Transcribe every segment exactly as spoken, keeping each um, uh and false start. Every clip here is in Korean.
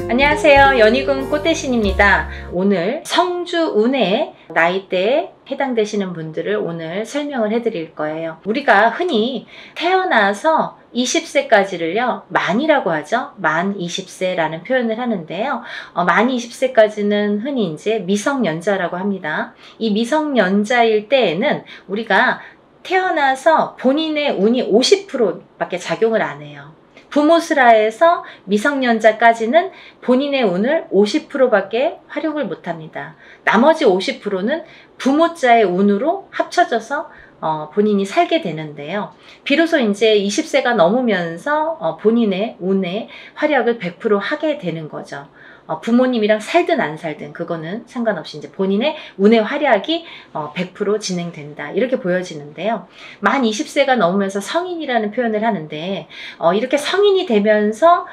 안녕하세요. 연희군 꽃대신입니다. 오늘 성주운의 나이대에 해당되시는 분들을 오늘 설명을 해드릴 거예요. 우리가 흔히 태어나서 이십 세까지를요 만이라고 하죠. 만 이십 세라는 표현을 하는데요. 어, 만 이십 세까지는 흔히 이제 미성년자라고 합니다. 이 미성년자일 때에는 우리가 태어나서 본인의 운이 오십 퍼센트밖에 작용을 안 해요. 부모스라에서 미성년자까지는 본인의 운을 오십 퍼센트밖에 활용을 못합니다. 나머지 오십 퍼센트는 부모자의 운으로 합쳐져서 어, 본인이 살게 되는데요. 비로소 이제 이십 세가 넘으면서 어, 본인의 운의 활약을 백 퍼센트 하게 되는 거죠. 어, 부모님이랑 살든 안 살든 그거는 상관없이 이제 본인의 운의 활약이 어, 백 퍼센트 진행된다 이렇게 보여지는데요. 만 이십 세가 넘으면서 성인이라는 표현을 하는데 어, 이렇게 성인이 되면서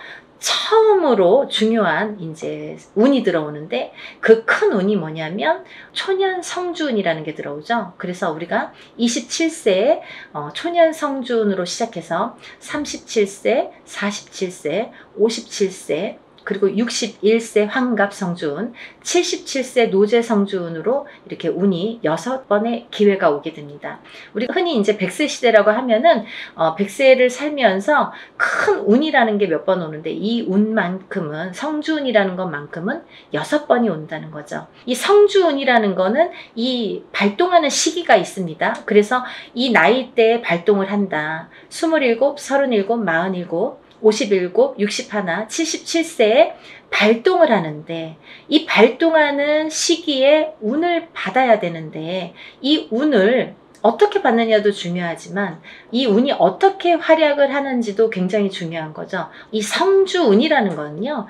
처음으로 중요한 이제 운이 들어오는데 그 큰 운이 뭐냐면 초년 성주운이라는 게 들어오죠. 그래서 우리가 이십칠 세에 어, 초년 성주운으로 시작해서 삼십칠 세, 사십칠 세, 오십칠 세 그리고 육십일 세 환갑 성주운, 칠십칠 세 노제 성주운으로 이렇게 운이 여섯 번의 기회가 오게 됩니다. 우리가 흔히 이제 백 세 시대라고 하면은 어, 백 세를 살면서 큰 운이라는 게 몇 번 오는데 이 운만큼은 성주운이라는 것만큼은 여섯 번이 온다는 거죠. 이 성주운이라는 거는 이 발동하는 시기가 있습니다. 그래서 이 나이대에 발동을 한다. 스물일곱, 서른일곱, 마흔일곱 오십칠, 육십일, 칠십칠 세에 발동을 하는데 이 발동하는 시기에 운을 받아야 되는데 이 운을 어떻게 받느냐도 중요하지만 이 운이 어떻게 활약을 하는지도 굉장히 중요한 거죠. 이 성주운이라는 거는요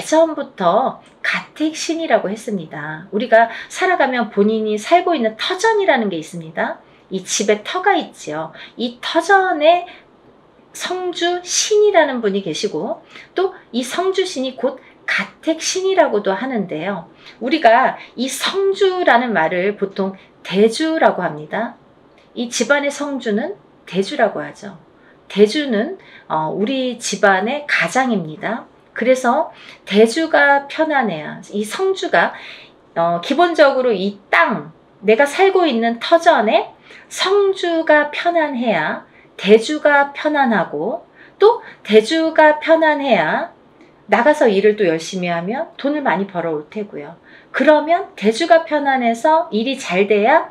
예전부터 가택신이라고 했습니다. 우리가 살아가면 본인이 살고 있는 터전이라는 게 있습니다. 이 집에 터가 있지요. 이 터전에 성주신이라는 분이 계시고 또 이 성주신이 곧 가택신이라고도 하는데요. 우리가 이 성주라는 말을 보통 대주라고 합니다. 이 집안의 성주는 대주라고 하죠. 대주는 어, 우리 집안의 가장입니다. 그래서 대주가 편안해야 이 성주가 어, 기본적으로 이 땅, 내가 살고 있는 터전에 성주가 편안해야 대주가 편안하고 또 대주가 편안해야 나가서 일을 또 열심히 하면 돈을 많이 벌어올 테고요. 그러면 대주가 편안해서 일이 잘 돼야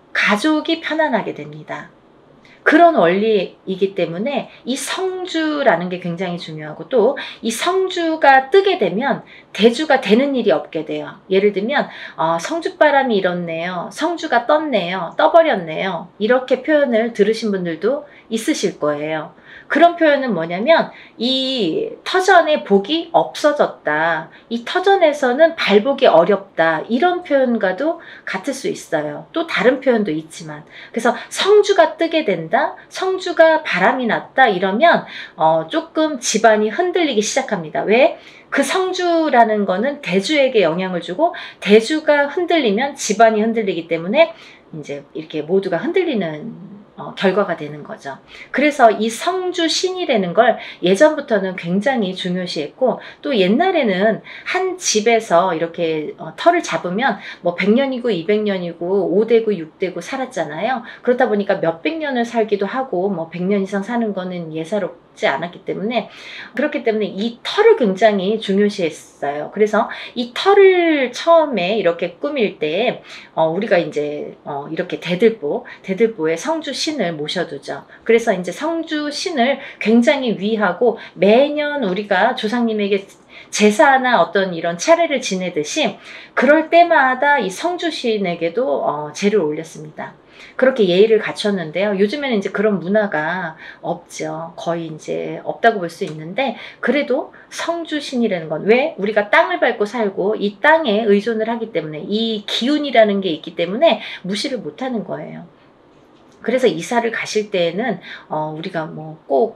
가족이 편안하게 됩니다. 그런 원리이기 때문에 이 성주라는 게 굉장히 중요하고 또 이 성주가 뜨게 되면 대주가 되는 일이 없게 돼요. 예를 들면 어, 성주바람이 일었네요. 성주가 떴네요. 떠버렸네요. 이렇게 표현을 들으신 분들도 있으실 거예요. 그런 표현은 뭐냐면 이 터전에 복이 없어졌다. 이 터전에서는 발복이 어렵다. 이런 표현과도 같을 수 있어요. 또 다른 표현도 있지만 그래서 성주가 뜨게 된다. 성주가 바람이 났다. 이러면 어, 조금 집안이 흔들리기 시작합니다. 왜? 그 성주라는 거는 대주에게 영향을 주고 대주가 흔들리면 집안이 흔들리기 때문에 이제 이렇게 모두가 흔들리는 어, 결과가 되는 거죠. 그래서 이 성주신이라는 걸 예전부터는 굉장히 중요시했고 또 옛날에는 한 집에서 이렇게 어, 터를 잡으면 뭐 백 년이고 이백 년이고 오 대고 육 대고 살았잖아요. 그렇다 보니까 몇백 년을 살기도 하고 뭐 백 년 이상 사는 거는 예사롭지 않았기 때문에 그렇기 때문에 이 터를 굉장히 중요시했어요. 그래서 이 터를 처음에 이렇게 꾸밀 때 어, 우리가 이제 어, 이렇게 대들보, 대들보에 성주신 신을 모셔두죠. 그래서 이제 성주신을 굉장히 위하고 매년 우리가 조상님에게 제사나 어떤 이런 차례를 지내듯이 그럴 때마다 이 성주신에게도 어, 제를 올렸습니다. 그렇게 예의를 갖췄는데요. 요즘에는 이제 그런 문화가 없죠. 거의 이제 없다고 볼 수 있는데 그래도 성주신이라는 건 왜? 우리가 땅을 밟고 살고 이 땅에 의존을 하기 때문에 이 기운이라는 게 있기 때문에 무시를 못하는 거예요. 그래서 이사를 가실 때에는 어, 우리가 뭐 꼭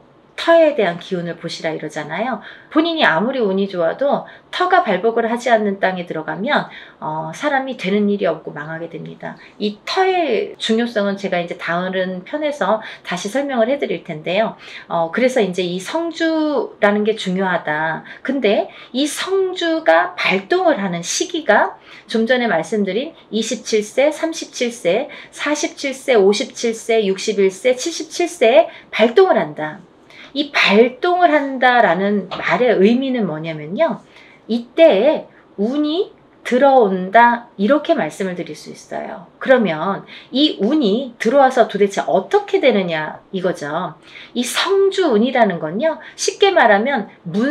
터에 대한 기운을 보시라 이러잖아요. 본인이 아무리 운이 좋아도 터가 발복을 하지 않는 땅에 들어가면 어, 사람이 되는 일이 없고 망하게 됩니다. 이 터의 중요성은 제가 이제 다른 편에서 다시 설명을 해드릴 텐데요. 어, 그래서 이제 이 성주라는 게 중요하다. 근데 이 성주가 발동을 하는 시기가 좀 전에 말씀드린 이십칠 세, 삼십칠 세, 사십칠 세, 오십칠 세, 육십일 세, 칠십칠 세에 발동을 한다. 이 발동을 한다라는 말의 의미는 뭐냐면요. 이때에 운이 들어온다 이렇게 말씀을 드릴 수 있어요. 그러면 이 운이 들어와서 도대체 어떻게 되느냐 이거죠. 이 성주운이라는 건요. 쉽게 말하면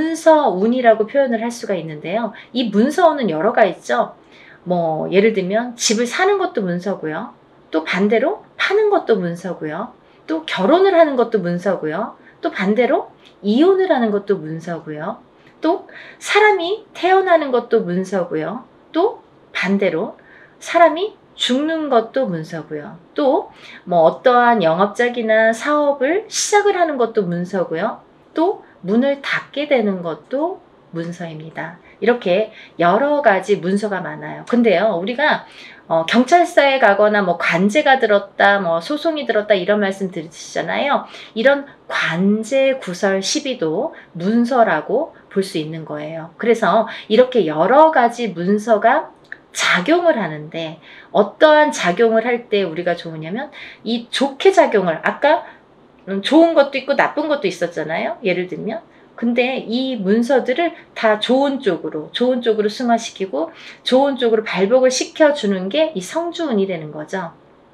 문서운이라고 표현을 할 수가 있는데요. 이 문서운은 여러가 있죠. 뭐 예를 들면 집을 사는 것도 문서고요. 또 반대로 파는 것도 문서고요. 또 결혼을 하는 것도 문서고요. 또 반대로 이혼을 하는 것도 문서고요. 또 사람이 태어나는 것도 문서고요. 또 반대로 사람이 죽는 것도 문서고요. 또 뭐 어떠한 영업작이나 사업을 시작을 하는 것도 문서고요. 또 문을 닫게 되는 것도 문서입니다. 이렇게 여러 가지 문서가 많아요. 근데요, 우리가 어, 경찰서에 가거나 뭐 관제가 들었다, 뭐 소송이 들었다 이런 말씀 들으시잖아요. 이런 관제 구설 시비도 문서라고 볼 수 있는 거예요. 그래서 이렇게 여러 가지 문서가 작용을 하는데 어떠한 작용을 할 때 우리가 좋으냐면 이 좋게 작용을 아까 좋은 것도 있고 나쁜 것도 있었잖아요. 예를 들면 근데 이 문서들을 다 좋은 쪽으로 좋은 쪽으로 승화시키고 좋은 쪽으로 발복을 시켜주는 게 이 성주운이라는 거죠.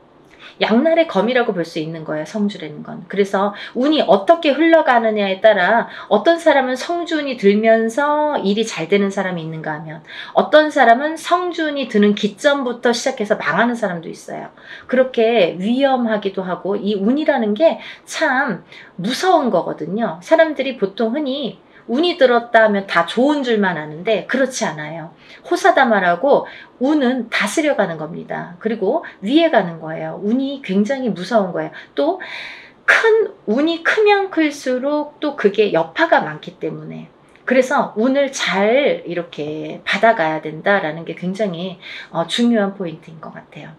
양날의 검이라고 볼 수 있는 거예요. 성주라는 건. 그래서 운이 어떻게 흘러가느냐에 따라 어떤 사람은 성주운이 들면서 일이 잘 되는 사람이 있는가 하면 어떤 사람은 성주운이 드는 기점부터 시작해서 망하는 사람도 있어요. 그렇게 위험하기도 하고 이 운이라는 게 참 무서운 거거든요. 사람들이 보통 흔히 운이 들었다 하면 다 좋은 줄만 아는데 그렇지 않아요. 호사다마라고 운은 다스려가는 겁니다. 그리고 위에 가는 거예요. 운이 굉장히 무서운 거예요. 또 큰 운이 크면 클수록 또 그게 여파가 많기 때문에 그래서 운을 잘 이렇게 받아가야 된다라는 게 굉장히 어, 중요한 포인트인 것 같아요.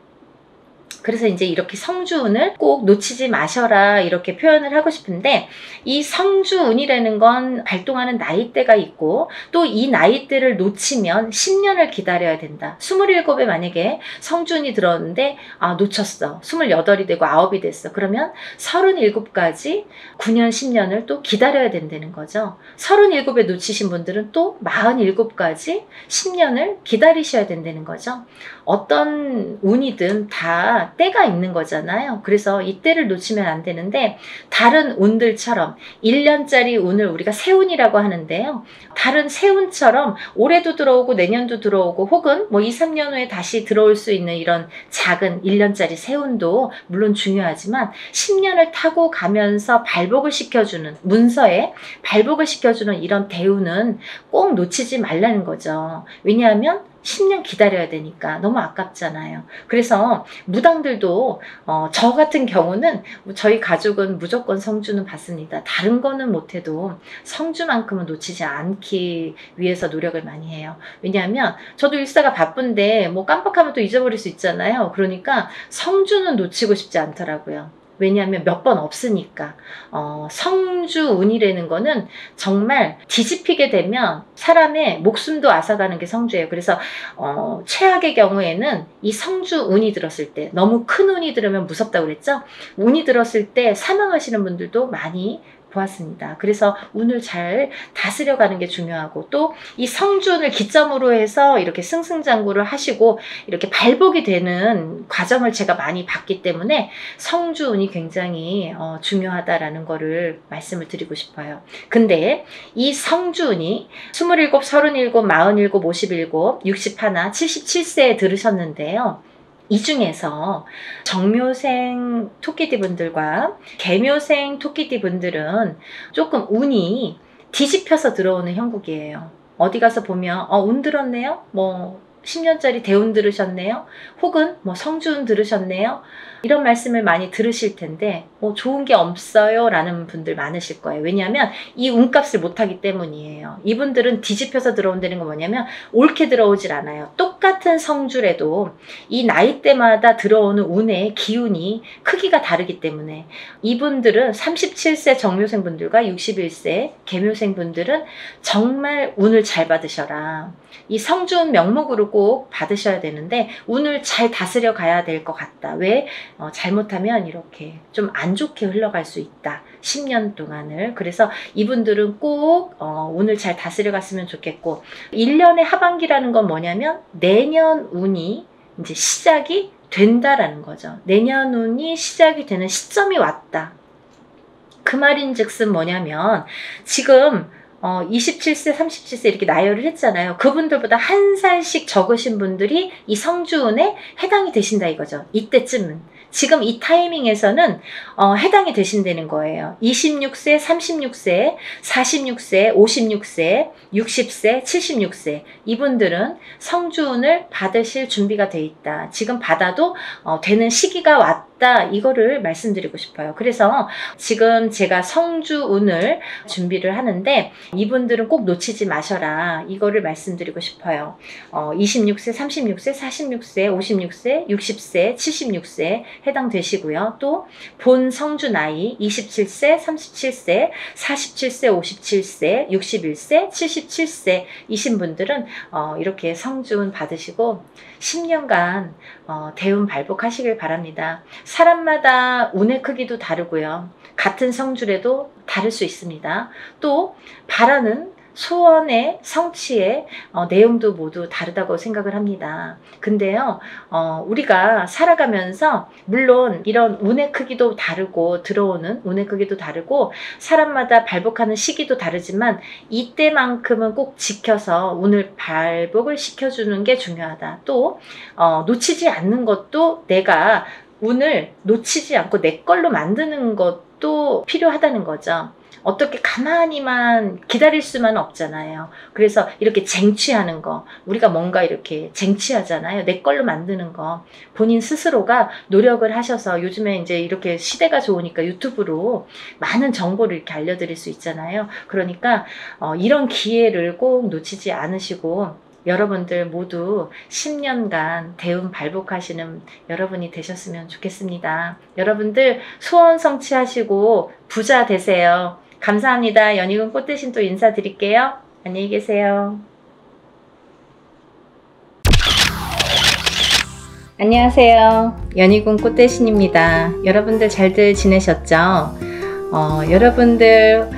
그래서 이제 이렇게 성주운을 꼭 놓치지 마셔라 이렇게 표현을 하고 싶은데 이 성주운이라는 건 발동하는 나이대가 있고 또 이 나이대를 놓치면 십 년을 기다려야 된다. 스물일곱에 만약에 성주운이 들었는데 아 놓쳤어. 스물여덟이 되고 아홉이 됐어. 그러면 서른일곱까지 구 년 십 년을 또 기다려야 된다는 거죠. 서른일곱에 놓치신 분들은 또 마흔일곱까지 십 년을 기다리셔야 된다는 거죠. 어떤 운이든 다 때가 있는 거잖아요. 그래서 이 때를 놓치면 안 되는데 다른 운들처럼 일 년짜리 운을 우리가 세운이라고 하는데요. 다른 세운처럼 올해도 들어오고 내년도 들어오고 혹은 뭐 이, 삼 년 후에 다시 들어올 수 있는 이런 작은 일 년짜리 세운도 물론 중요하지만 십 년을 타고 가면서 발복을 시켜주는 문서에 발복을 시켜주는 이런 대운은 꼭 놓치지 말라는 거죠. 왜냐하면 십 년 기다려야 되니까 너무 아깝잖아요. 그래서 무당들도 어, 저 같은 경우는 저희 가족은 무조건 성주는 받습니다. 다른 거는 못해도 성주만큼은 놓치지 않기 위해서 노력을 많이 해요. 왜냐하면 저도 일사가 바쁜데 뭐 깜빡하면 또 잊어버릴 수 있잖아요. 그러니까 성주는 놓치고 싶지 않더라고요. 왜냐하면 몇 번 없으니까. 어, 성주운이라는 거는 정말 뒤집히게 되면 사람의 목숨도 앗아가는 게 성주예요. 그래서 어, 최악의 경우에는 이 성주운이 들었을 때 너무 큰 운이 들으면 무섭다고 그랬죠. 운이 들었을 때 사망하시는 분들도 많이 보았습니다. 그래서 운을 잘 다스려가는 게 중요하고 또 이 성주운을 기점으로 해서 이렇게 승승장구를 하시고 이렇게 발복이 되는 과정을 제가 많이 봤기 때문에 성주운이 굉장히 어, 중요하다라는 거를 말씀을 드리고 싶어요. 근데 이 성주운이 스물일곱, 서른일곱, 마흔일곱, 오십일곱, 육십일, 칠십칠 세에 들으셨는데요. 이 중에서 정묘생 토끼띠 분들과 개묘생 토끼띠 분들은 조금 운이 뒤집혀서 들어오는 형국이에요. 어디 가서 보면 어, 운 들었네요? 뭐 십 년짜리 대운 들으셨네요? 혹은 뭐 성주운 들으셨네요? 이런 말씀을 많이 들으실 텐데 뭐 좋은 게 없어요 라는 분들 많으실 거예요. 왜냐하면 이 운값을 못하기 때문이에요. 이분들은 뒤집혀서 들어온다는 건 뭐냐면 옳게 들어오질 않아요. 똑같은 성주래도 이 나이대마다 들어오는 운의 기운이 크기가 다르기 때문에 이분들은 삼십칠 세 정묘생분들과 육십일 세 계묘생분들은 정말 운을 잘 받으셔라. 이 성주운 명목으로 꼭 받으셔야 되는데 운을 잘 다스려 가야 될 것 같다. 왜? 어, 잘못하면 이렇게 좀 안 좋게 흘러갈 수 있다. 십 년 동안을. 그래서 이분들은 꼭 어, 운을 잘 다스려 갔으면 좋겠고, 일 년의 하반기라는 건 뭐냐면 내년 운이 이제 시작이 된다라는 거죠. 내년 운이 시작이 되는 시점이 왔다. 그 말인즉슨 뭐냐면 지금 어, 이십칠 세, 삼십칠 세 이렇게 나열을 했잖아요. 그분들보다 한 살씩 적으신 분들이 이 성주운에 해당이 되신다 이거죠. 이때쯤은. 지금 이 타이밍에서는 어, 해당이 되신다는 거예요. 이십육 세, 삼십육 세, 사십육 세, 오십육 세, 육십 세, 칠십육 세 이분들은 성주운을 받으실 준비가 돼 있다. 지금 받아도 어, 되는 시기가 왔다. 이거를 말씀드리고 싶어요. 그래서 지금 제가 성주운을 준비를 하는데 이분들은 꼭 놓치지 마셔라. 이거를 말씀드리고 싶어요. 어, 이십육 세, 삼십육 세, 사십육 세, 오십육 세, 육십 세, 칠십육 세 해당되시고요. 또 본 성주 나이 이십칠 세, 삼십칠 세, 사십칠 세, 오십칠 세, 육십일 세, 칠십칠 세 이신 분들은 어, 이렇게 성주운 받으시고 십 년간 어, 대운 발복하시길 바랍니다. 사람마다 운의 크기도 다르고요. 같은 성주래도 다를 수 있습니다. 또 바라는 소원의 성취의 어, 내용도 모두 다르다고 생각을 합니다. 근데요, 어, 우리가 살아가면서 물론 이런 운의 크기도 다르고 들어오는 운의 크기도 다르고 사람마다 발복하는 시기도 다르지만 이때만큼은 꼭 지켜서 운을 발복을 시켜주는 게 중요하다. 또 어, 놓치지 않는 것도 내가 운을 놓치지 않고 내 걸로 만드는 것도 필요하다는 거죠. 어떻게 가만히만 기다릴 수만 없잖아요. 그래서 이렇게 쟁취하는 거, 우리가 뭔가 이렇게 쟁취하잖아요. 내 걸로 만드는 거. 본인 스스로가 노력을 하셔서 요즘에 이제 이렇게 시대가 좋으니까 유튜브로 많은 정보를 이렇게 알려드릴 수 있잖아요. 그러니까 어, 이런 기회를 꼭 놓치지 않으시고 여러분들 모두 십 년간 대운 발복하시는 여러분이 되셨으면 좋겠습니다. 여러분들 소원 성취하시고 부자 되세요. 감사합니다. 연희군 꽃대신 또 인사드릴게요. 안녕히 계세요. 안녕하세요. 연희군 꽃대신입니다. 여러분들 잘들 지내셨죠? 어, 여러분들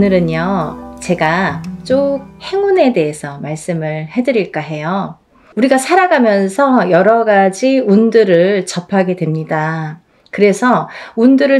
오늘은요 제가 쪽 행운에 대해서 말씀을 해드릴까 해요. 우리가 살아가면서 여러 가지 운들을 접하게 됩니다. 그래서 운들을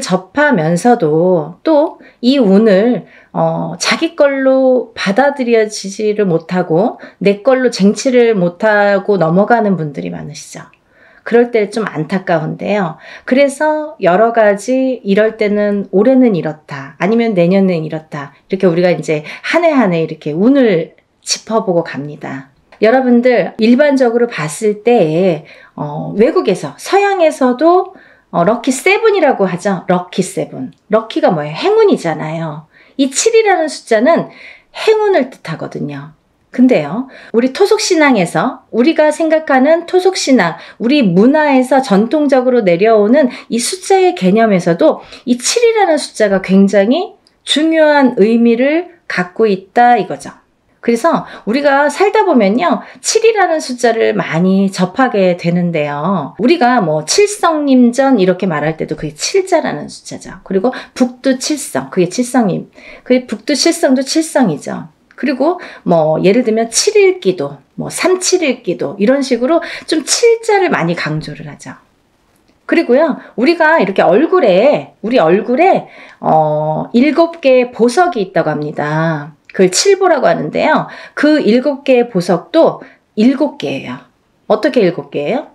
접하면서도 또 이 운을 어, 자기 걸로 받아들여지지를 못하고 내 걸로 쟁취를 못하고 넘어가는 분들이 많으시죠. 그럴 때 좀 안타까운데요. 그래서 여러 가지 이럴 때는 올해는 이렇다. 아니면 내년은 이렇다. 이렇게 우리가 이제 한 해 한 해 이렇게 운을 짚어보고 갑니다. 여러분들 일반적으로 봤을 때 어, 외국에서 서양에서도 어, 럭키 세븐이라고 하죠. 럭키 세븐. 럭키가 뭐예요? 행운이잖아요. 이 칠이라는 숫자는 행운을 뜻하거든요. 근데요, 우리 토속신앙에서 우리가 생각하는 토속신앙, 우리 문화에서 전통적으로 내려오는 이 숫자의 개념에서도 이 칠이라는 숫자가 굉장히 중요한 의미를 갖고 있다 이거죠. 그래서 우리가 살다 보면요, 칠이라는 숫자를 많이 접하게 되는데요. 우리가 뭐 칠성님전 이렇게 말할 때도 그게 칠자라는 숫자죠. 그리고 북두 칠성, 그게 칠성님. 그게 북두 칠성도 칠성이죠. 그리고 뭐 예를 들면 칠일기도, 뭐 삼칠일기도 이런 식으로 좀 칠자를 많이 강조를 하죠. 그리고요, 우리가 이렇게 얼굴에, 우리 얼굴에 어, 일곱 개의 보석이 있다고 합니다. 그걸 칠보라고 하는데요. 그 일곱 개의 보석도 일곱 개예요. 어떻게 일곱 개예요?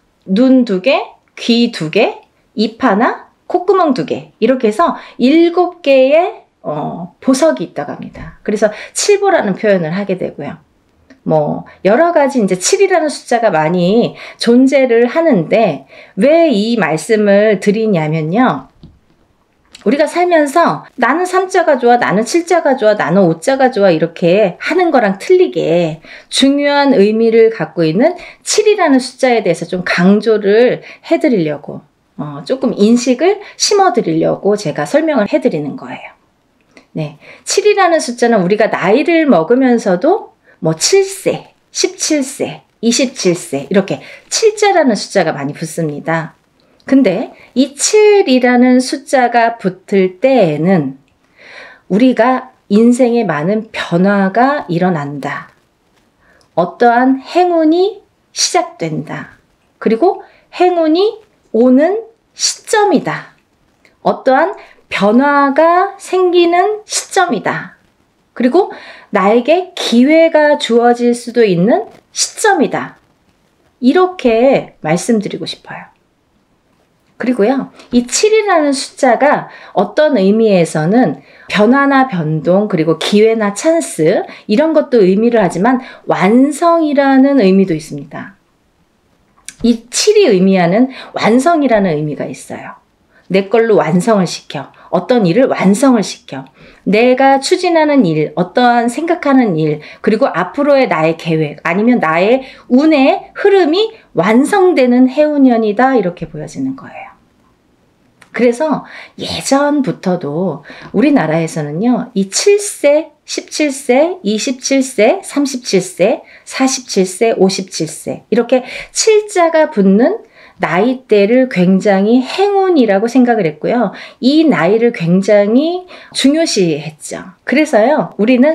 눈 두 개, 귀 두 개, 입 하나, 콧구멍 두 개. 이렇게 해서 일곱 개의 어, 보석이 있다고 합니다. 그래서 칠보라는 표현을 하게 되고요. 뭐 여러 가지 이제 칠이라는 숫자가 많이 존재를 하는데 왜 이 말씀을 드리냐면요. 우리가 살면서 나는 삼자가 좋아, 나는 칠자가 좋아, 나는 오자가 좋아 이렇게 하는 거랑 틀리게 중요한 의미를 갖고 있는 칠이라는 숫자에 대해서 좀 강조를 해드리려고 어, 조금 인식을 심어드리려고 제가 설명을 해드리는 거예요. 네, 칠이라는 숫자는 우리가 나이를 먹으면서도 뭐 칠 세, 십칠 세, 이십칠 세 이렇게 칠자라는 숫자가 많이 붙습니다. 근데 이 칠이라는 숫자가 붙을 때에는 우리가 인생에 많은 변화가 일어난다. 어떠한 행운이 시작된다. 그리고 행운이 오는 시점이다. 어떠한 변화가 생기는 시점이다. 그리고 나에게 기회가 주어질 수도 있는 시점이다. 이렇게 말씀드리고 싶어요. 그리고요, 이 칠이라는 숫자가 어떤 의미에서는 변화나 변동, 그리고 기회나 찬스, 이런 것도 의미를 하지만 완성이라는 의미도 있습니다. 이 칠이 의미하는 완성이라는 의미가 있어요. 내 걸로 완성을 시켜. 어떤 일을 완성을 시켜. 내가 추진하는 일, 어떠한 생각하는 일, 그리고 앞으로의 나의 계획, 아니면 나의 운의 흐름이 완성되는 해운년이다. 이렇게 보여지는 거예요. 그래서 예전부터도 우리나라에서는요, 이 칠 세, 십칠 세, 이십칠 세, 삼십칠 세, 사십칠 세, 오십칠 세 이렇게 칠자가 붙는 나이대를 굉장히 행운이라고 생각을 했고요. 이 나이를 굉장히 중요시했죠. 그래서요, 우리는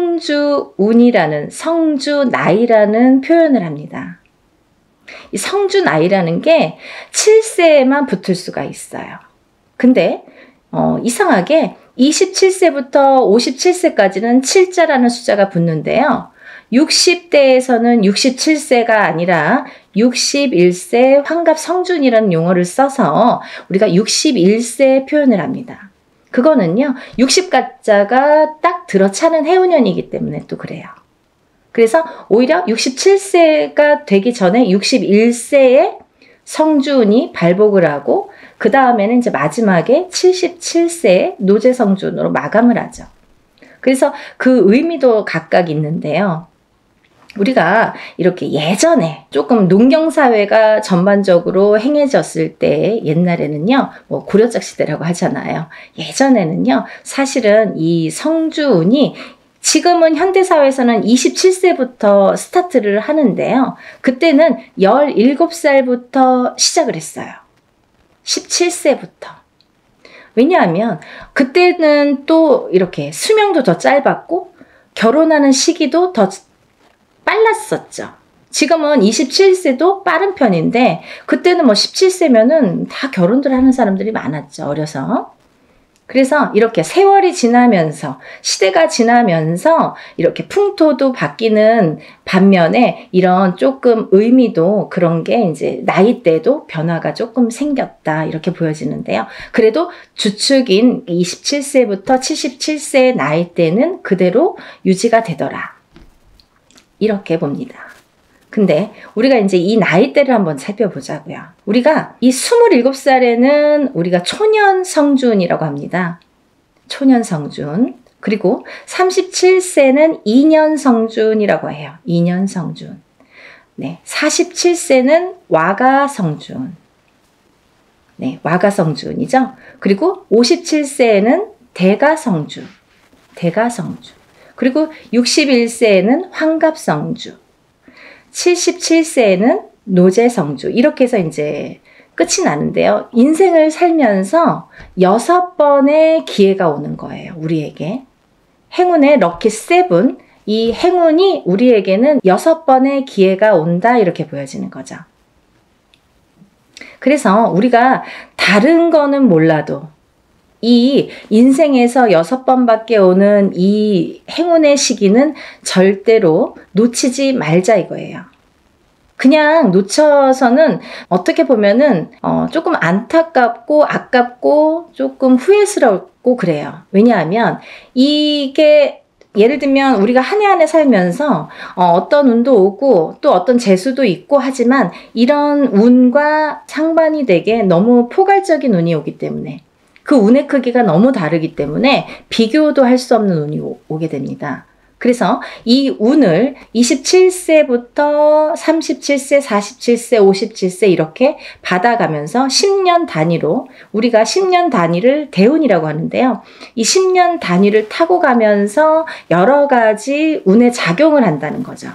성주운이라는, 성주나이라는 표현을 합니다. 이 성주나이라는 게 칠 세에만 붙을 수가 있어요. 근데 어, 이상하게 이십칠 세부터 오십칠 세까지는 칠자라는 숫자가 붙는데요. 육십 대에서는 육십칠 세가 아니라 육십일 세 환갑성준이라는 용어를 써서 우리가 육십일 세 표현을 합니다. 그거는요, 육십 가자가 딱 들어차는 해운년이기 때문에 또 그래요. 그래서 오히려 육십칠 세가 되기 전에 육십일 세에 성준이 발복을 하고 그 다음에는 이제 마지막에 칠십칠 세에 노제성준으로 마감을 하죠. 그래서 그 의미도 각각 있는데요. 우리가 이렇게 예전에 조금 농경사회가 전반적으로 행해졌을 때 옛날에는요, 뭐 고려적 시대라고 하잖아요. 예전에는요, 사실은 이 성주운이 지금은 현대사회에서는 이십칠 세부터 스타트를 하는데요. 그때는 열일곱 살부터 시작을 했어요. 십칠 세부터. 왜냐하면 그때는 또 이렇게 수명도 더 짧았고 결혼하는 시기도 더 빨랐었죠. 지금은 이십칠 세도 빠른 편인데 그때는 뭐 십칠 세면은 다 결혼들 하는 사람들이 많았죠. 어려서. 그래서 이렇게 세월이 지나면서 시대가 지나면서 이렇게 풍토도 바뀌는 반면에 이런 조금 의미도 그런 게 이제 나이대도 변화가 조금 생겼다 이렇게 보여지는데요. 그래도 주축인 이십칠 세부터 칠십칠 세 나이대는 그대로 유지가 되더라. 이렇게 봅니다. 근데 우리가 이제 이 나이대를 한번 살펴보자고요. 우리가 이 스물일곱 살에는 우리가 초년성준이라고 합니다. 초년성준. 그리고 삼십칠 세는 이년성준이라고 해요. 이년성준. 네, 사십칠 세는 와가성준. 네, 와가성준이죠. 그리고 오십칠 세에는 대가성주. 대가성주. 그리고 육십일 세에는 환갑성주. 칠십칠 세에는 노제성주. 이렇게 해서 이제 끝이 나는데요. 인생을 살면서 여섯 번의 기회가 오는 거예요. 우리에게. 행운의 럭키 세븐. 이 행운이 우리에게는 여섯 번의 기회가 온다. 이렇게 보여지는 거죠. 그래서 우리가 다른 거는 몰라도 이 인생에서 여섯 번밖에 오는 이 행운의 시기는 절대로 놓치지 말자 이거예요. 그냥 놓쳐서는 어떻게 보면은 어 조금 안타깝고 아깝고 조금 후회스럽고 그래요. 왜냐하면 이게 예를 들면 우리가 한 해 한 해 살면서 어, 어떤 운도 오고 또 어떤 재수도 있고 하지만 이런 운과 상반이 되게 너무 포괄적인 운이 오기 때문에 그 운의 크기가 너무 다르기 때문에 비교도 할 수 없는 운이 오, 오게 됩니다. 그래서 이 운을 이십칠 세부터 삼십칠 세, 사십칠 세, 오십칠 세 이렇게 받아가면서 십 년 단위로 우리가 십 년 단위를 대운이라고 하는데요. 이 십 년 단위를 타고 가면서 여러 가지 운에 작용을 한다는 거죠.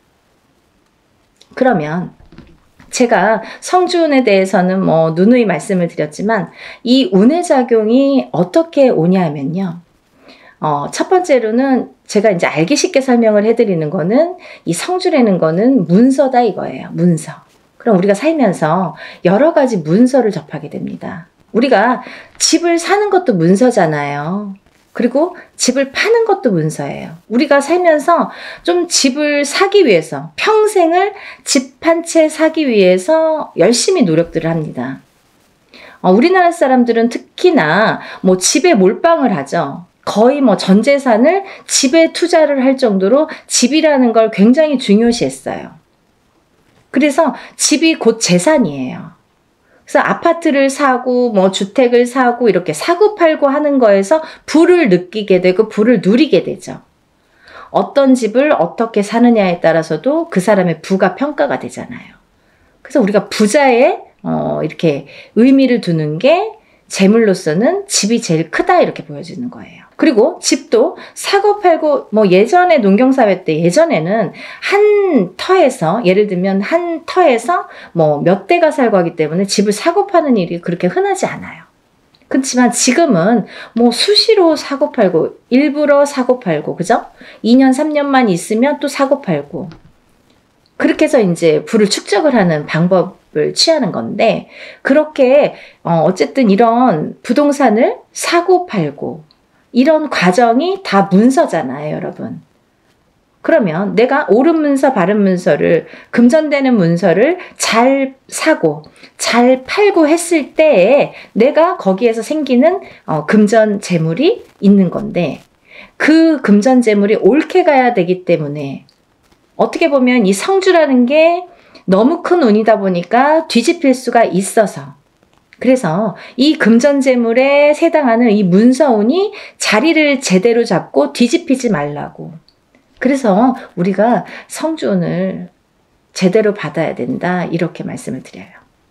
그러면 제가 성주운에 대해서는 뭐 누누이 말씀을 드렸지만 이 운의 작용이 어떻게 오냐면요. 어, 첫 번째로는 제가 이제 알기 쉽게 설명을 해드리는 거는 이 성주라는 거는 문서다 이거예요. 문서. 그럼 우리가 살면서 여러 가지 문서를 접하게 됩니다. 우리가 집을 사는 것도 문서잖아요. 그리고 집을 파는 것도 문서예요. 우리가 살면서 좀 집을 사기 위해서 평생을 집 한 채 사기 위해서 열심히 노력들을 합니다. 어, 우리나라 사람들은 특히나 뭐 집에 몰빵을 하죠. 거의 뭐 전 재산을 집에 투자를 할 정도로 집이라는 걸 굉장히 중요시했어요. 그래서 집이 곧 재산이에요. 그래서 아파트를 사고 뭐 주택을 사고 이렇게 사고 팔고 하는 거에서 부를 느끼게 되고 부를 누리게 되죠. 어떤 집을 어떻게 사느냐에 따라서도 그 사람의 부가 평가가 되잖아요. 그래서 우리가 부자에 어 이렇게 의미를 두는 게 재물로서는 집이 제일 크다 이렇게 보여지는 거예요. 그리고 집도 사고 팔고 뭐 예전에 농경사회 때 예전에는 한 터에서 예를 들면 한 터에서 뭐 몇 대가 살고 하기 때문에 집을 사고 파는 일이 그렇게 흔하지 않아요. 그렇지만 지금은 뭐 수시로 사고 팔고 일부러 사고 팔고 그죠? 이 년 삼 년만 있으면 또 사고 팔고 그렇게 해서 이제 부를 축적을 하는 방법을 취하는 건데 그렇게 어 어쨌든 이런 부동산을 사고 팔고 이런 과정이 다 문서잖아요, 여러분. 그러면 내가 옳은 문서, 바른 문서를 금전되는 문서를 잘 사고 잘 팔고 했을 때에 내가 거기에서 생기는 어, 금전 재물이 있는 건데 그 금전 재물이 옳게 가야 되기 때문에 어떻게 보면 이 성주라는 게 너무 큰 운이다 보니까 뒤집힐 수가 있어서 그래서 이 금전재물에 해당하는 이 문서운이 자리를 제대로 잡고 뒤집히지 말라고. 그래서 우리가 성주운을 제대로 받아야 된다 이렇게 말씀을 드려요.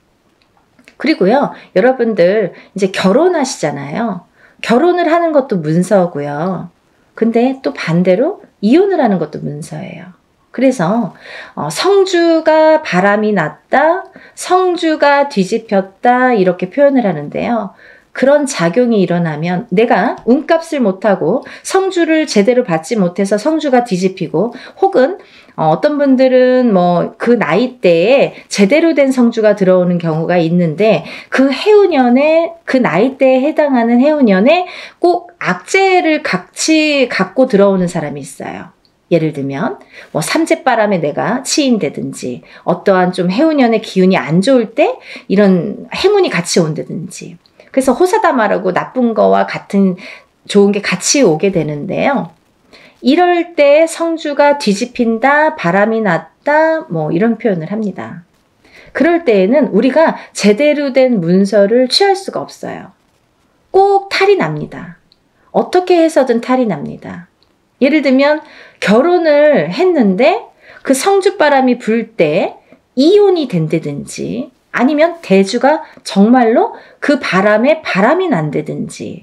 그리고요, 여러분들 이제 결혼하시잖아요. 결혼을 하는 것도 문서고요. 근데 또 반대로 이혼을 하는 것도 문서예요. 그래서 어, 성주가 바람이 났다, 성주가 뒤집혔다 이렇게 표현을 하는데요. 그런 작용이 일어나면 내가 운값을 못하고 성주를 제대로 받지 못해서 성주가 뒤집히고 혹은 어, 어떤 분들은 뭐 그 나이대에 제대로 된 성주가 들어오는 경우가 있는데 그 해운년에 그 나이대에 해당하는 해운년에 꼭 악재를 같이 갖고 들어오는 사람이 있어요. 예를 들면 뭐 삼재바람에 내가 치인다든지 어떠한 좀 해운년의 기운이 안 좋을 때 이런 행운이 같이 온다든지 그래서 호사다마라고 나쁜 거와 같은 좋은 게 같이 오게 되는데요. 이럴 때 성주가 뒤집힌다, 바람이 났다 뭐 이런 표현을 합니다. 그럴 때에는 우리가 제대로 된 문서를 취할 수가 없어요. 꼭 탈이 납니다. 어떻게 해서든 탈이 납니다. 예를 들면 결혼을 했는데 그 성주바람이 불 때 이혼이 된다든지 아니면 대주가 정말로 그 바람에 바람이 난다든지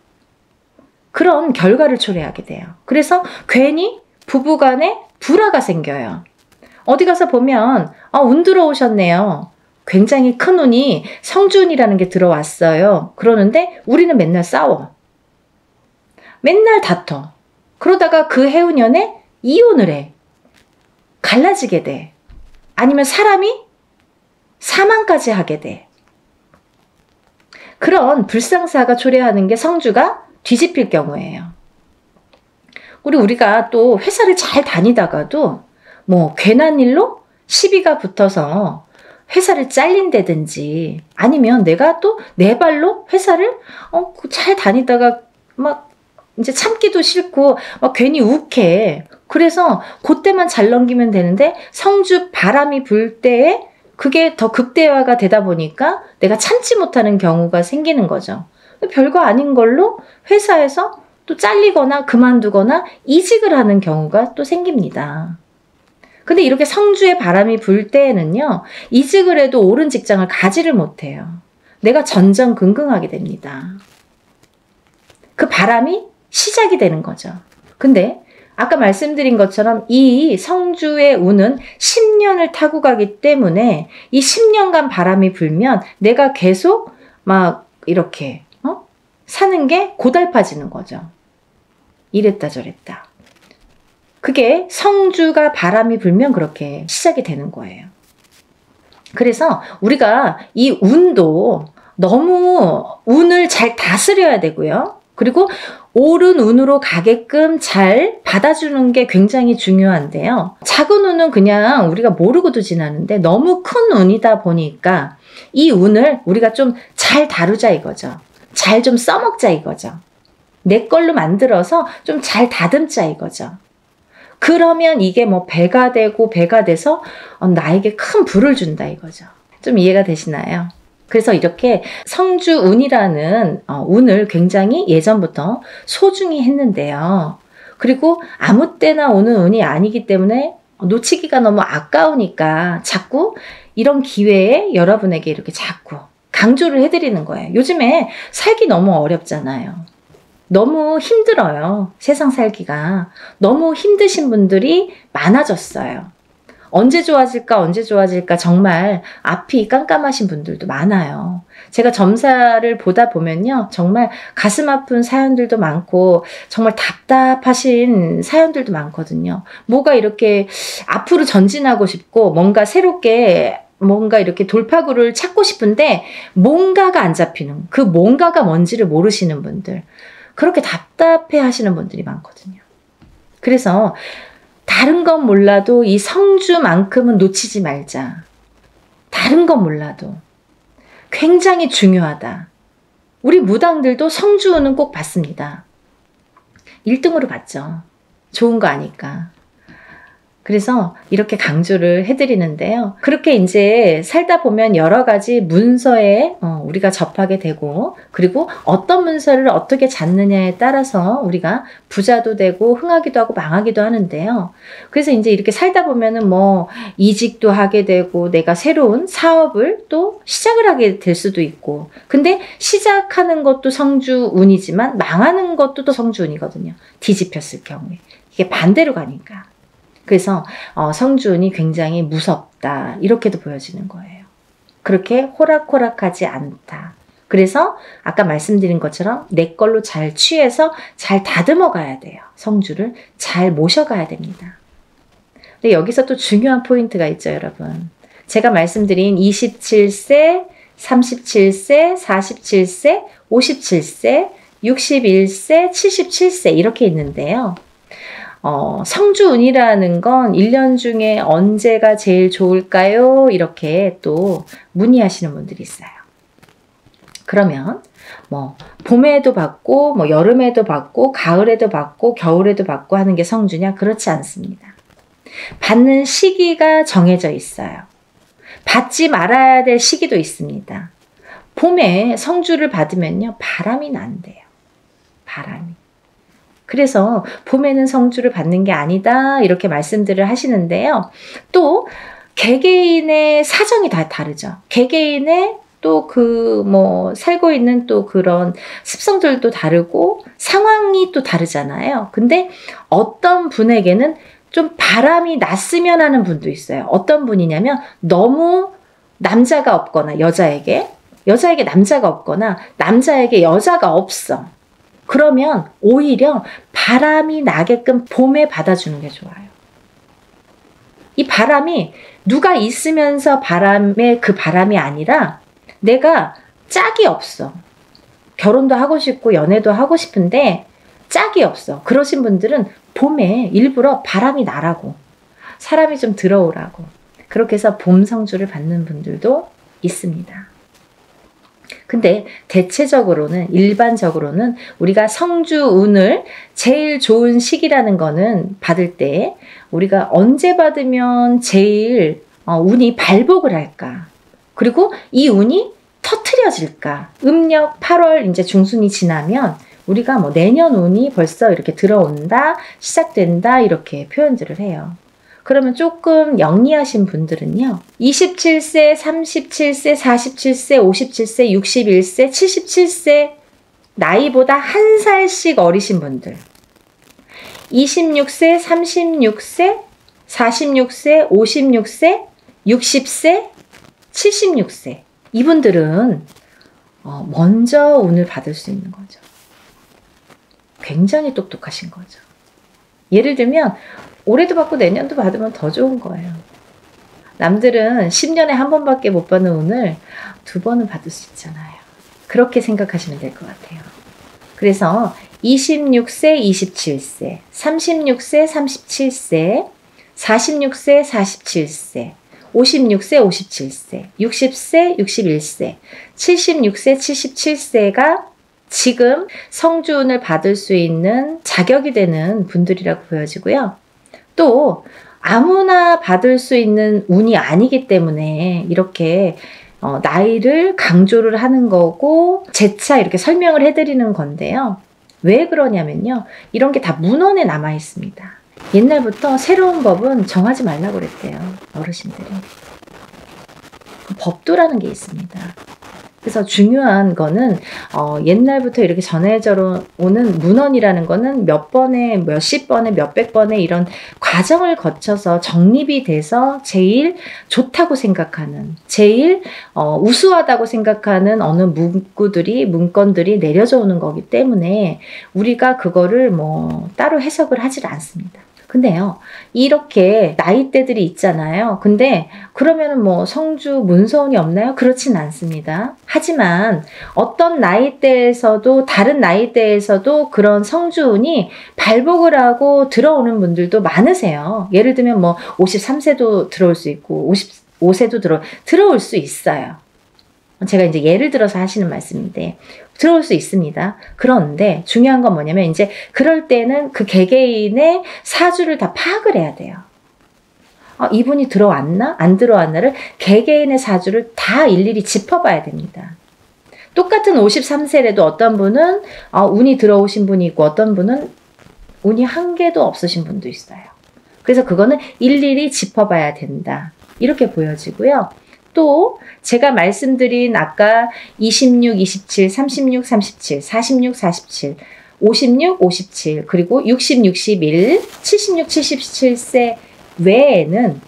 그런 결과를 초래하게 돼요. 그래서 괜히 부부간에 불화가 생겨요. 어디 가서 보면 아, 운 들어오셨네요. 굉장히 큰 운이 성주운이라는 게 들어왔어요. 그러는데 우리는 맨날 싸워. 맨날 다퉈. 그러다가 그 해운년에 이혼을 해. 갈라지게 돼. 아니면 사람이 사망까지 하게 돼. 그런 불상사가 초래하는 게 성주가 뒤집힐 경우예요. 우리 우리가 또 회사를 잘 다니다가도 뭐 괜한 일로 시비가 붙어서 회사를 잘린다든지 아니면 내가 또 내 발로 회사를 어, 잘 다니다가 막 이제 참기도 싫고 막 괜히 욱해. 그래서 그때만 잘 넘기면 되는데 성주 바람이 불 때에 그게 더 극대화가 되다 보니까 내가 참지 못하는 경우가 생기는 거죠. 별거 아닌 걸로 회사에서 또 잘리거나 그만두거나 이직을 하는 경우가 또 생깁니다. 근데 이렇게 성주의 바람이 불 때에는요, 이직을 해도 옳은 직장을 가지를 못해요. 내가 전전긍긍하게 됩니다. 그 바람이 시작이 되는 거죠. 근데 아까 말씀드린 것처럼 이 성주의 운은 십 년을 타고 가기 때문에 이 십 년간 바람이 불면 내가 계속 막 이렇게 어? 사는 게 고달파지는 거죠. 이랬다 저랬다. 그게 성주가 바람이 불면 그렇게 시작이 되는 거예요. 그래서 우리가 이 운도 너무 운을 잘 다스려야 되고요. 그리고 옳은 운으로 가게끔 잘 받아주는 게 굉장히 중요한데요. 작은 운은 그냥 우리가 모르고도 지나는데 너무 큰 운이다 보니까 이 운을 우리가 좀 잘 다루자 이거죠. 잘 좀 써먹자 이거죠. 내 걸로 만들어서 좀 잘 다듬자 이거죠. 그러면 이게 뭐 배가 되고 배가 돼서 나에게 큰 부를 준다 이거죠. 좀 이해가 되시나요? 그래서 이렇게 성주운이라는 운을 굉장히 예전부터 소중히 했는데요. 그리고 아무 때나 오는 운이 아니기 때문에 놓치기가 너무 아까우니까 자꾸 이런 기회에 여러분에게 이렇게 자꾸 강조를 해드리는 거예요. 요즘에 살기 너무 어렵잖아요. 너무 힘들어요. 세상 살기가. 너무 힘드신 분들이 많아졌어요. 언제 좋아질까 언제 좋아질까 정말 앞이 깜깜하신 분들도 많아요. 제가 점사를 보다 보면요. 정말 가슴 아픈 사연들도 많고 정말 답답하신 사연들도 많거든요. 뭐가 이렇게 앞으로 전진하고 싶고 뭔가 새롭게 뭔가 이렇게 돌파구를 찾고 싶은데 뭔가가 안 잡히는 그 뭔가가 뭔지를 모르시는 분들. 그렇게 답답해 하시는 분들이 많거든요. 그래서 다른 건 몰라도 이 성주만큼은 놓치지 말자. 다른 건 몰라도 굉장히 중요하다. 우리 무당들도 성주운은 꼭 받습니다. 일 등으로 받죠. 좋은 거 아니까. 그래서 이렇게 강조를 해드리는데요. 그렇게 이제 살다 보면 여러 가지 문서에 어, 우리가 접하게 되고 그리고 어떤 문서를 어떻게 잡느냐에 따라서 우리가 부자도 되고 흥하기도 하고 망하기도 하는데요. 그래서 이제 이렇게 살다 보면은 뭐 이직도 하게 되고 내가 새로운 사업을 또 시작을 하게 될 수도 있고 근데 시작하는 것도 성주운이지만 망하는 것도 또 성주운이거든요. 뒤집혔을 경우에. 이게 반대로 가니까. 그래서 어, 성주운이 굉장히 무섭다 이렇게도 보여지는 거예요. 그렇게 호락호락하지 않다. 그래서 아까 말씀드린 것처럼 내 걸로 잘 취해서 잘 다듬어 가야 돼요. 성주를 잘 모셔가야 됩니다. 근데 여기서 또 중요한 포인트가 있죠 여러분. 제가 말씀드린 이십칠 세, 삼십칠 세, 사십칠 세, 오십칠 세, 육십일 세, 칠십칠 세 이렇게 있는데요. 어, 성주운이라는 건 일 년 중에 언제가 제일 좋을까요? 이렇게 또 문의하시는 분들이 있어요. 그러면 뭐 봄에도 받고 뭐 여름에도 받고 가을에도 받고 겨울에도 받고 하는 게 성주냐? 그렇지 않습니다. 받는 시기가 정해져 있어요. 받지 말아야 될 시기도 있습니다. 봄에 성주를 받으면요. 바람이 난대요. 바람이. 그래서 봄에는 성주를 받는 게 아니다 이렇게 말씀들을 하시는데요. 또 개개인의 사정이 다 다르죠. 개개인의 또 그 뭐 살고 있는 또 그런 습성들도 다르고 상황이 또 다르잖아요. 근데 어떤 분에게는 좀 바람이 났으면 하는 분도 있어요. 어떤 분이냐면 너무 남자가 없거나 여자에게 여자에게 남자가 없거나 남자에게 여자가 없어. 그러면 오히려 바람이 나게끔 봄에 받아주는 게 좋아요. 이 바람이 누가 있으면서 바람의 그 바람이 아니라 내가 짝이 없어. 결혼도 하고 싶고 연애도 하고 싶은데 짝이 없어. 그러신 분들은 봄에 일부러 바람이 나라고 사람이 좀 들어오라고 그렇게 해서 봄 성주를 받는 분들도 있습니다. 근데 대체적으로는 일반적으로는 우리가 성주운을 제일 좋은 시기라는 거는 받을 때 우리가 언제 받으면 제일 어, 운이 발복을 할까? 그리고 이 운이 터트려질까? 음력 팔월 이제 중순이 지나면 우리가 뭐 내년 운이 벌써 이렇게 들어온다, 시작된다 이렇게 표현들을 해요. 그러면 조금 영리하신 분들은요. 이십칠 세, 삼십칠 세, 사십칠 세, 오십칠 세, 육십일 세, 칠십칠 세 나이보다 한 살씩 어리신 분들. 이십육 세, 삼십육 세, 사십육 세, 오십육 세, 육십 세, 칠십육 세. 이분들은 어, 먼저 운을 받을 수 있는 거죠. 굉장히 똑똑하신 거죠. 예를 들면 올해도 받고 내년도 받으면 더 좋은 거예요. 남들은 십 년에 한 번밖에 못 받는 운을 두 번은 받을 수 있잖아요. 그렇게 생각하시면 될 것 같아요. 그래서 이십육 세, 이십칠 세, 삼십육 세, 삼십칠 세, 사십육 세, 사십칠 세, 오십육 세, 오십칠 세, 육십 세, 육십일 세, 칠십육 세, 칠십칠 세가 지금 성주운을 받을 수 있는 자격이 되는 분들이라고 보여지고요. 또 아무나 받을 수 있는 운이 아니기 때문에 이렇게 어, 나이를 강조를 하는 거고 재차 이렇게 설명을 해드리는 건데요. 왜 그러냐면요. 이런 게 다 문헌에 남아 있습니다. 옛날부터 새로운 법은 정하지 말라고 그랬대요. 어르신들이. 법도라는 게 있습니다. 그래서 중요한 거는 어, 옛날부터 이렇게 전해져 오는 문헌이라는 거는 몇 번에 몇십 번에 몇백 번에 이런 과정을 거쳐서 정립이 돼서 제일 좋다고 생각하는 제일 어, 우수하다고 생각하는 어느 문구들이 문건들이 내려져 오는 거기 때문에 우리가 그거를 뭐 따로 해석을 하질 않습니다. 근데요, 이렇게 나이대들이 있잖아요. 근데 그러면은 뭐 성주 문서운이 없나요? 그렇진 않습니다. 하지만 어떤 나이대에서도 다른 나이대에서도 그런 성주운이 발복을 하고 들어오는 분들도 많으세요. 예를 들면 뭐 오십삼 세도 들어올 수 있고 오십오 세도 들어, 들어올 수 있어요. 제가 이제 예를 들어서 하시는 말씀인데 들어올 수 있습니다. 그런데 중요한 건 뭐냐면 이제 그럴 때는 그 개개인의 사주를 다 파악을 해야 돼요. 아, 이분이 들어왔나? 안 들어왔나를 개개인의 사주를 다 일일이 짚어봐야 됩니다. 똑같은 오십삼 세라도 어떤 분은 아, 운이 들어오신 분이 있고 어떤 분은 운이 한 개도 없으신 분도 있어요. 그래서 그거는 일일이 짚어봐야 된다. 이렇게 보여지고요. 또 제가 말씀드린 아까 이십육, 이십칠, 삼십육, 삼십칠, 사십육, 사십칠, 오십육, 오십칠, 그리고 육십, 육십일, 칠십육, 칠십칠 세 외에는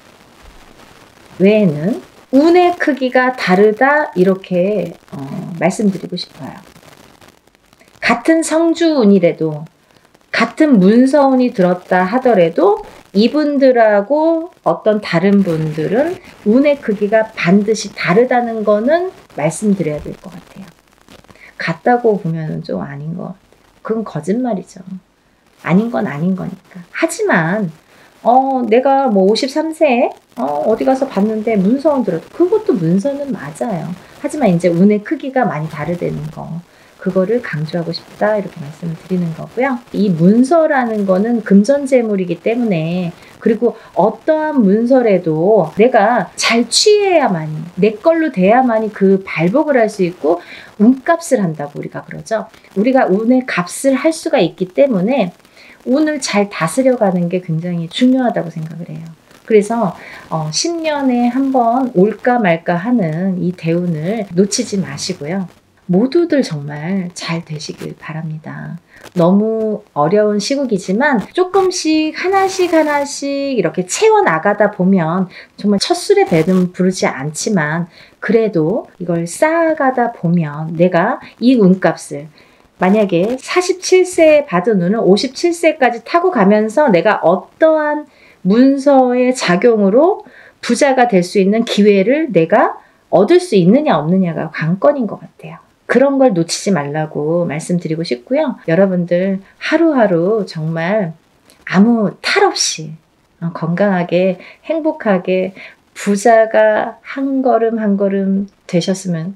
외에는 운의 크기가 다르다 이렇게 어, 말씀드리고 싶어요. 같은 성주운이라도 같은 문서운이 들었다 하더라도 이분들하고 어떤 다른 분들은 운의 크기가 반드시 다르다는 거는 말씀드려야 될 것 같아요. 같다고 보면 좀 아닌 거. 그건 거짓말이죠. 아닌 건 아닌 거니까. 하지만 어, 내가 뭐 오십삼 세에 어, 어디 가서 봤는데 문서운 들어도 그것도 문서는 맞아요. 하지만 이제 운의 크기가 많이 다르다는 거. 그거를 강조하고 싶다 이렇게 말씀을 드리는 거고요. 이 문서라는 거는 금전재물이기 때문에 그리고 어떠한 문서라도 내가 잘 취해야만이 내 걸로 돼야만이 그 발복을 할 수 있고 운값을 한다고 우리가 그러죠. 우리가 운의 값을 할 수가 있기 때문에 운을 잘 다스려가는 게 굉장히 중요하다고 생각을 해요. 그래서 어, 십 년에 한 번 올까 말까 하는 이 대운을 놓치지 마시고요. 모두들 정말 잘 되시길 바랍니다. 너무 어려운 시국이지만 조금씩 하나씩 하나씩 이렇게 채워나가다 보면 정말 첫 술에 배는 부르지 않지만 그래도 이걸 쌓아가다 보면 내가 이 운값을 만약에 사십칠 세에 받은 운을 오십칠 세까지 타고 가면서 내가 어떠한 문서의 작용으로 부자가 될 수 있는 기회를 내가 얻을 수 있느냐 없느냐가 관건인 것 같아요. 그런 걸 놓치지 말라고 말씀드리고 싶고요. 여러분들 하루하루 정말 아무 탈 없이 건강하게 행복하게 부자가 한 걸음 한 걸음 되셨으면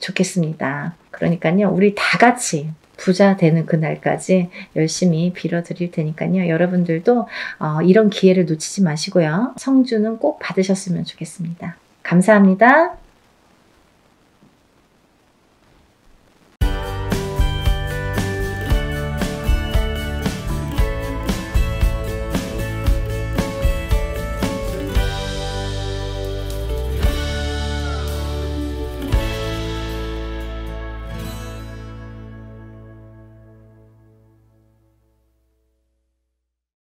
좋겠습니다. 그러니까요, 우리 다 같이 부자 되는 그날까지 열심히 빌어드릴 테니까요. 여러분들도 어, 이런 기회를 놓치지 마시고요. 성주는 꼭 받으셨으면 좋겠습니다. 감사합니다.